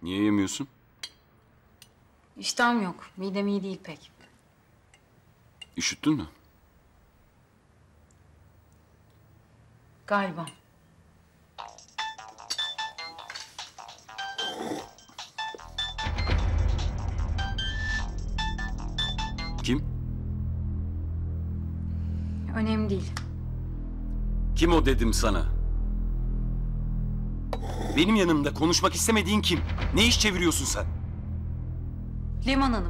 Niye yemiyorsun? İştahım yok. Midem iyi değil pek. Üşüttün mü? Galiba. Kim? Önemli değil. Kim o dedim sana? Benim yanımda konuşmak istemediğin kim? Ne iş çeviriyorsun sen? Leman Hanım.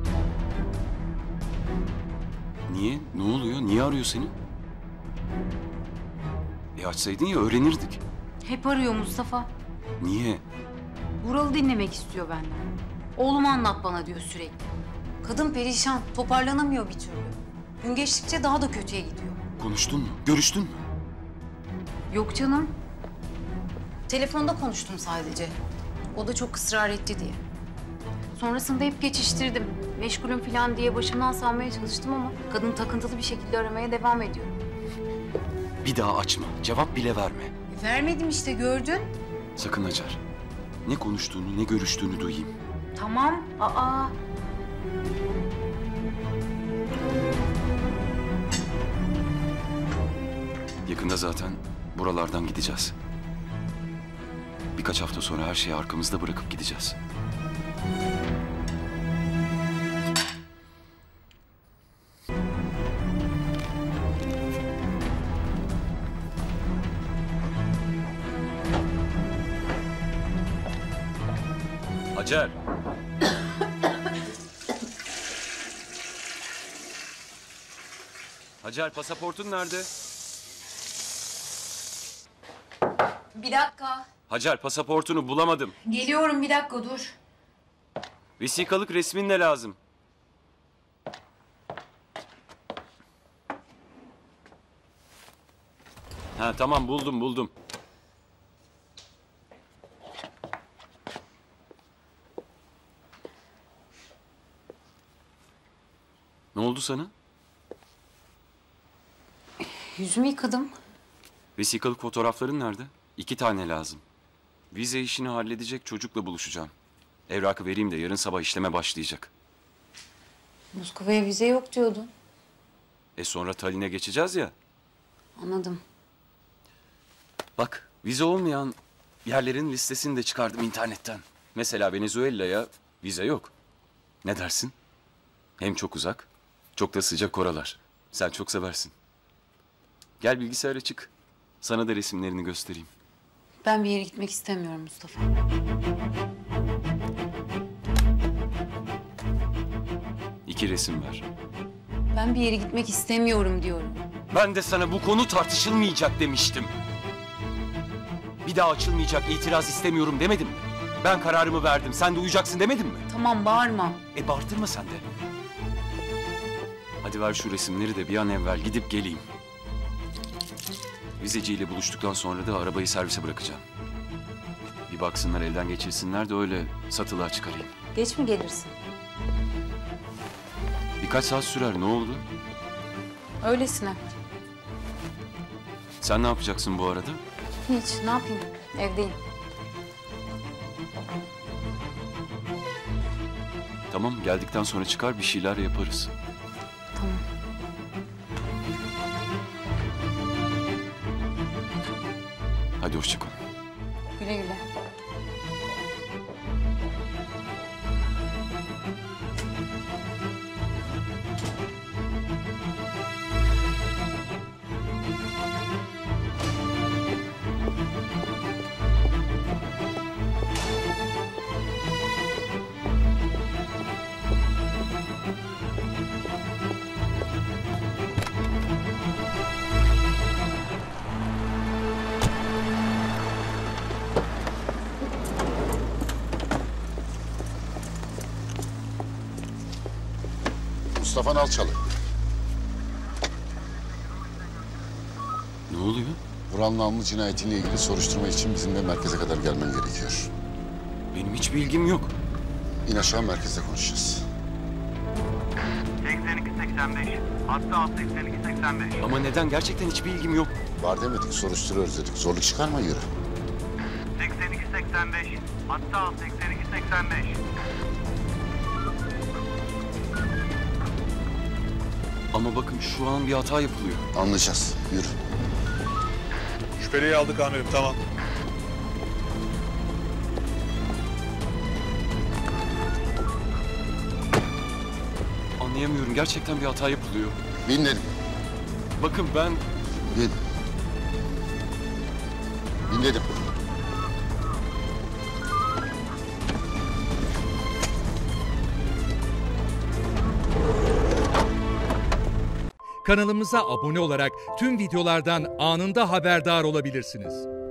Niye? Ne oluyor? Niye arıyor seni? Açsaydın ya öğrenirdik. Hep arıyor Mustafa. Niye? Vural'ı dinlemek istiyor benden. Oğlumu anlat bana diyor sürekli. Kadın perişan, toparlanamıyor bir türlü. Gün geçtikçe daha da kötüye gidiyor. Konuştun mu? Görüştün mü? Yok canım. Telefonda konuştum sadece. O da çok ısrar etti diye. Sonrasında hep geçiştirdim. Meşgulüm falan diye başımdan salmaya çalıştım ama kadın takıntılı bir şekilde aramaya devam ediyor. Bir daha açma. Cevap bile verme. Vermedim işte, gördün. Sakın Hacer. Ne konuştuğunu ne görüştüğünü duyayım. Tamam. Aa. Yakında zaten buralardan gideceğiz. Birkaç hafta sonra her şeyi arkamızda bırakıp gideceğiz. Hacer. Hacer, pasaportun nerede? Bir dakika. Hacer, pasaportunu bulamadım. Geliyorum, bir dakika dur. Vesikalık resmin de lazım. Ha tamam, buldum. Ne oldu sana? Yüzümü yıkadım. Vesikalık fotoğrafların nerede? 2 tane lazım. Vize işini halledecek çocukla buluşacağım. Evrakı vereyim de yarın sabah işleme başlayacak. Moskova'ya vize yok diyordun. Sonra Tallinn'e geçeceğiz ya. Anladım. Bak, vize olmayan yerlerin listesini de çıkardım internetten. Mesela Venezuela'ya vize yok. Ne dersin? Hem çok uzak, çok da sıcak oralar. Sen çok seversin. Gel bilgisayara çık. Sana da resimlerini göstereyim. Ben bir yere gitmek istemiyorum Mustafa. İki resim ver. Ben bir yere gitmek istemiyorum diyorum. Ben de sana bu konu tartışılmayacak demiştim. Bir daha açılmayacak, itiraz istemiyorum demedim mi? Ben kararımı verdim, sen de uyacaksın demedim mi? Tamam, bağırma. Bağırtırma sen de. Hadi ver şu resimleri de bir an evvel gidip geleyim. Vizeciyle buluştuktan sonra da arabayı servise bırakacağım. Bir baksınlar, elden geçirsinler de öyle satılığa çıkarayım. Geç mi gelirsin? Birkaç saat sürer, ne oldu? Öylesine. Sen ne yapacaksın bu arada? Hiç, ne yapayım? Evdeyim. Tamam, geldikten sonra çıkar bir şeyler yaparız. Tamam. Hadi hoşça kal. Güle güle. Mustafa Nalçalı. Ne oluyor? Vural Namlı cinayetiyle ilgili soruşturma için bizimle merkeze kadar gelmen gerekiyor. Benim hiç bilgim yok. İn aşağı, merkezde konuşacağız. 82-85. Hatta 82-85. Ama neden? Gerçekten hiç bilgim yok. Var demedik, soruşturuyoruz dedik. Zorluk çıkarma, yürü. 82-85. Hatta 82-85. 85. Ama bakın şu an bir hata yapılıyor. Anlayacağız. Yürü. Şüpheliyi aldık amirim, tamam. Anlayamıyorum. Gerçekten bir hata yapılıyor. Bin dedim. Bakın ben... Bin. Bin dedim. Kanalımıza abone olarak tüm videolardan anında haberdar olabilirsiniz.